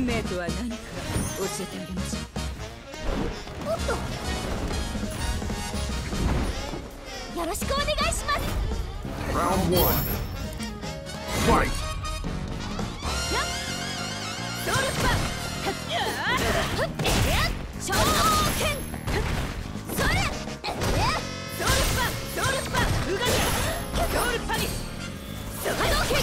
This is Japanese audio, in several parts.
運命とは何か教えてあげましょう。おっと、よろしくお願いします。 Round 1 Fight! ソウルスパン召喚それソウルスパンソウルスパンうがりソウルパリ波動拳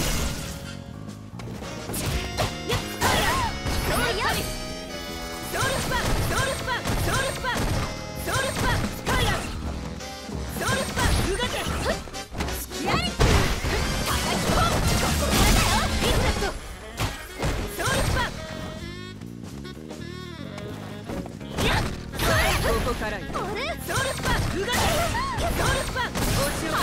ソウルパリソウルスパンソウルスパンソウルスパンソウルスパンスカイランソウルスパンうがりスキアリ叩き込むここからだよインパクトソウルスパンここからよ。ソウルスパンうがりソウルスパン押し寄せ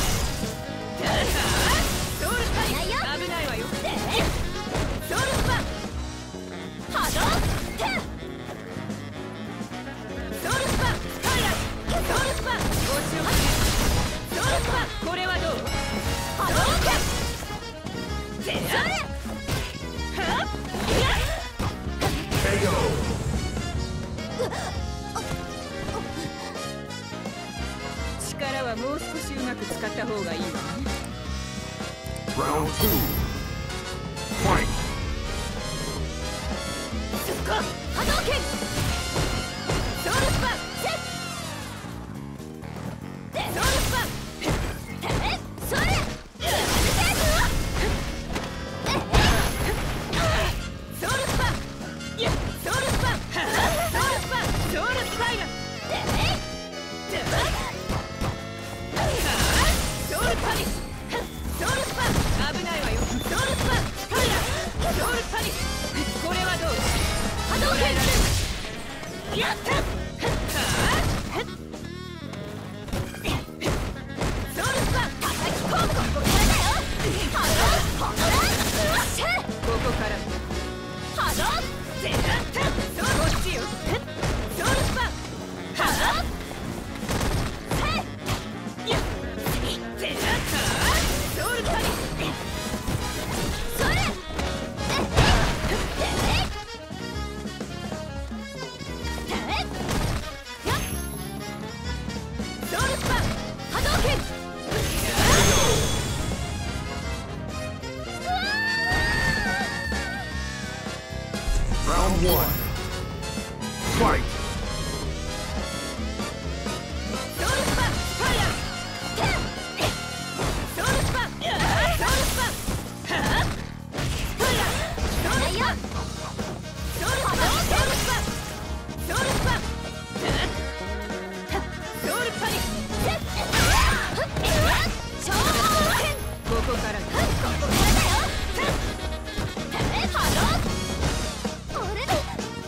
ソウルパリ危ないわよ。ソウルスパン波動テンソウルスパンスカイランソウルスパン押し寄せソウルスパンこれはどう波動テンそれはっ KO! 力はもう少しうまく使った方がいいわね。 Round 2 Fight! そこ波動拳ソウルスパンセッソウルスパンそれソウルスパンソウルスパンソウルスパンソウルスパイラソウルパリソウルスパン危ないわよ。ソウルスパンスカイラソウルパリこれはどう波動拳やったソウルスパン叩き込むここからだよ波動ここから波動ゼラッタこっちよソウルスパン波動ソウルパリそれソウルスパン波動拳 Round 1 Fight! ソウルスパンファイヤーソウルスパンソウルスパンファイヤーソウルスパンソウルスパンソウルスパンソウルスパンソウルパリ召喚ここからだよ波動俺だ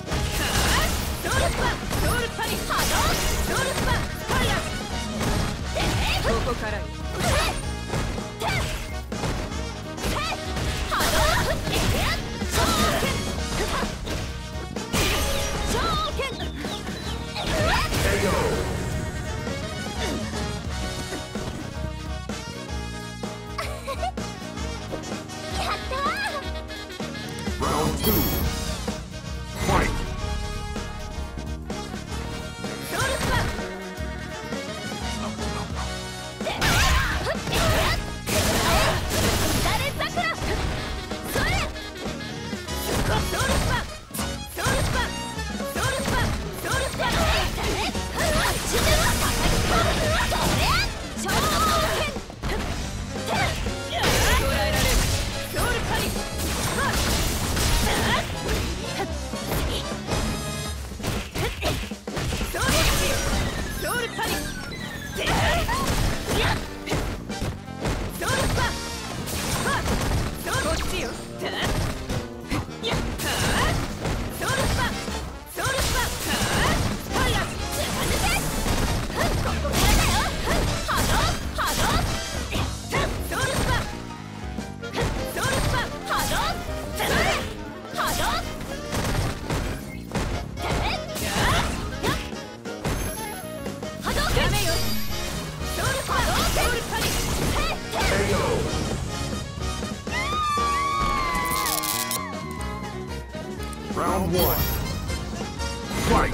Round one. Fight!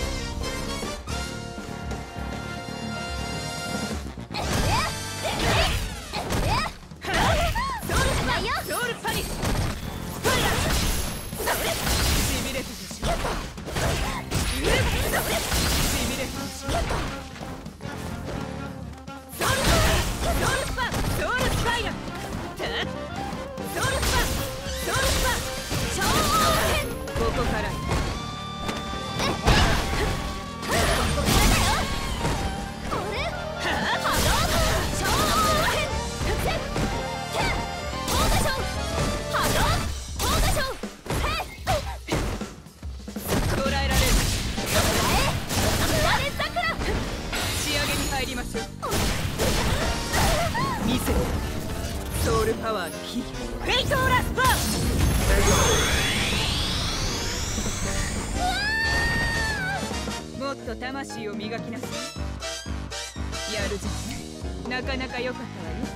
ソウルパワーの火フェイトーラスパーもっと魂を磨きなさい。やるじゃん。なかなか良か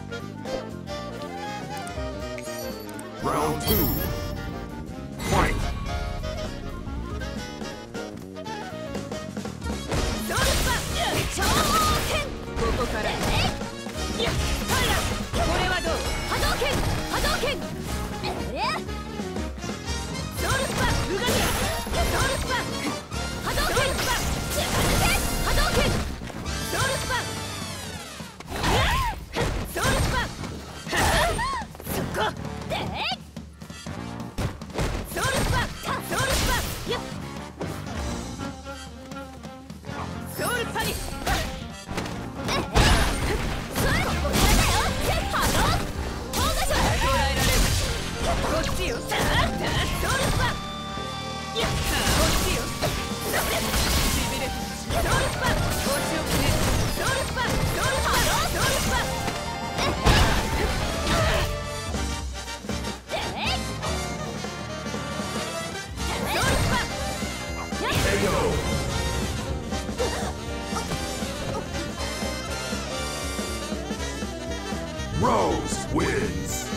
ったわよ。 Round two. Fight! ソウルスパ超剣ここからいやこれはどう波動拳波動拳ソウルスパ動けソウルスパ波動拳波動拳ソウルスパソウルスパそこでソウルスパソウルスパやっソウルパリス Rose wins!